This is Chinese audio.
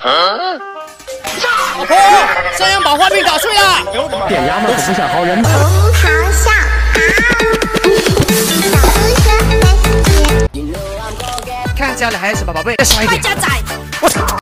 老婆，山羊把画面打碎了。 变鸭妈可不像好人。 红桃笑， 看家里还有什么宝贝？再刷一点。 快加载。 我操！